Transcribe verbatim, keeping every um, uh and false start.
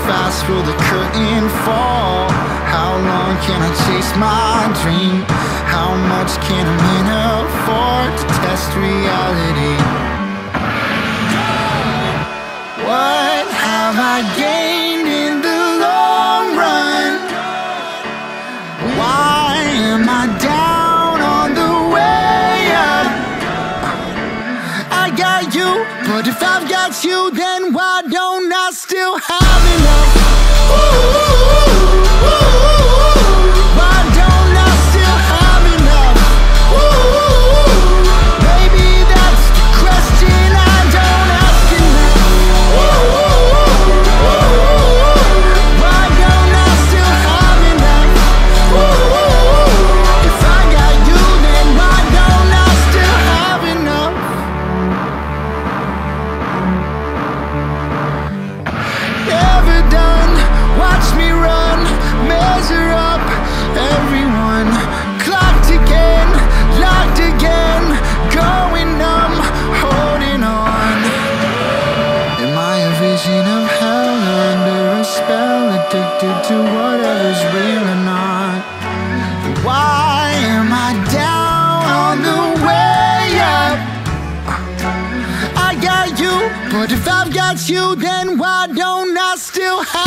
fast will the curtain fall? How long can I chase my dream? How much can a man afford to test reality? What have I gained in the long run? Why am I down on the way up? I got you, but if I've got you, then why don't I still have enough? Ooh, ooh, ooh. Why don't I still have enough? Ooh, maybe that's the question I don't ask enough. Ooh, why don't I still have enough? Ooh, if I got you, then why don't I still have enough? Never done, watch me run, measure up, everyone. Clocked again, locked again, going numb, holding on. Am I a vision of hell or under a spell, addicted to whatever's real or not? Why am I down on the way up? I got you, but if I've got you, then why don't I still have